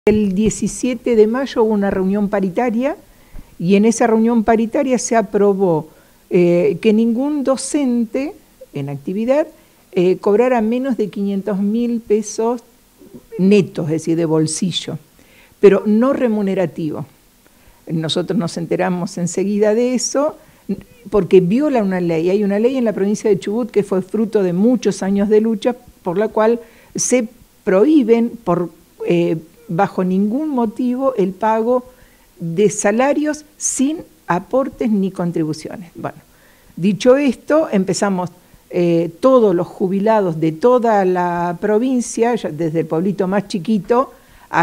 El 17 de mayo hubo una reunión paritaria y en esa reunión paritaria se aprobó que ningún docente en actividad cobrara menos de 500.000 pesos netos, es decir, de bolsillo, pero no remunerativo. Nosotros nos enteramos enseguida de eso porque viola una ley. Hay una ley en la provincia de Chubut que fue fruto de muchos años de lucha por la cual se prohíben bajo ningún motivo el pago de salarios sin aportes ni contribuciones. Bueno, dicho esto, empezamos todos los jubilados de toda la provincia, desde el pueblito más chiquito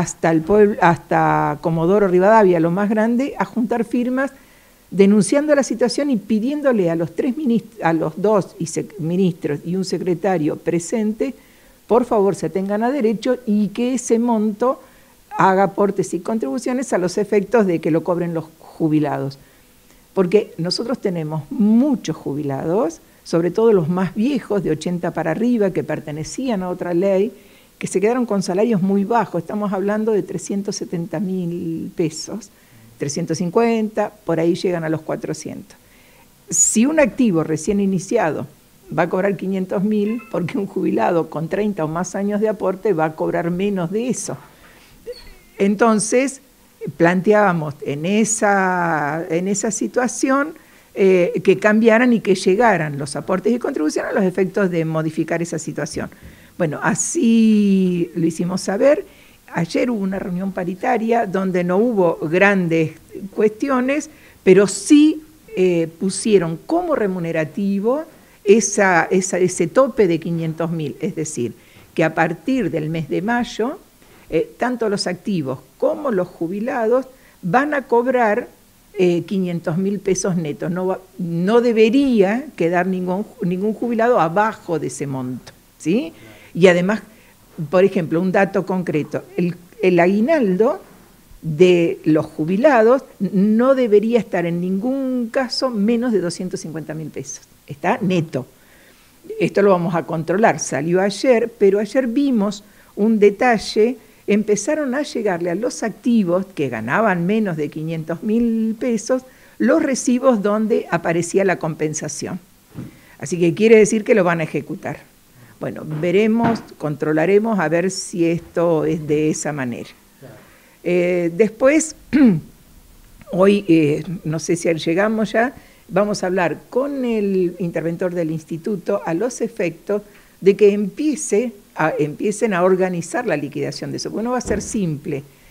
hasta Comodoro Rivadavia, lo más grande, a juntar firmas denunciando la situación y pidiéndole a los dos ministros y un secretario presente, por favor se tengan a derecho y que ese monto haga aportes y contribuciones a los efectos de que lo cobren los jubilados. Porque nosotros tenemos muchos jubilados, sobre todo los más viejos, de 80 para arriba, que pertenecían a otra ley, que se quedaron con salarios muy bajos. Estamos hablando de 370.000 pesos, 350, por ahí llegan a los 400. Si un activo recién iniciado va a cobrar 500.000, porque un jubilado con 30 o más años de aporte va a cobrar menos de eso. Entonces, planteábamos en esa situación que cambiaran y que llegaran los aportes y contribuciones a los efectos de modificar esa situación. Bueno, así lo hicimos saber. Ayer hubo una reunión paritaria donde no hubo grandes cuestiones, pero sí pusieron como remunerativo ese tope de 500.000, es decir, que a partir del mes de mayo, tanto los activos como los jubilados van a cobrar 500.000 pesos netos. No debería quedar ningún jubilado abajo de ese monto, ¿sí? Y además, por ejemplo, un dato concreto, el aguinaldo de los jubilados no debería estar en ningún caso menos de 250.000 pesos. Está neto. Esto lo vamos a controlar. Salió ayer, pero ayer vimos un detalle. Empezaron a llegarle a los activos que ganaban menos de 500.000 pesos los recibos donde aparecía la compensación. Así que quiere decir que lo van a ejecutar. Bueno, veremos, controlaremos a ver si esto es de esa manera. Después, hoy, no sé si llegamos ya, vamos a hablar con el interventor del instituto a los efectos de que empiecen a organizar la liquidación de eso, porque no va a ser simple.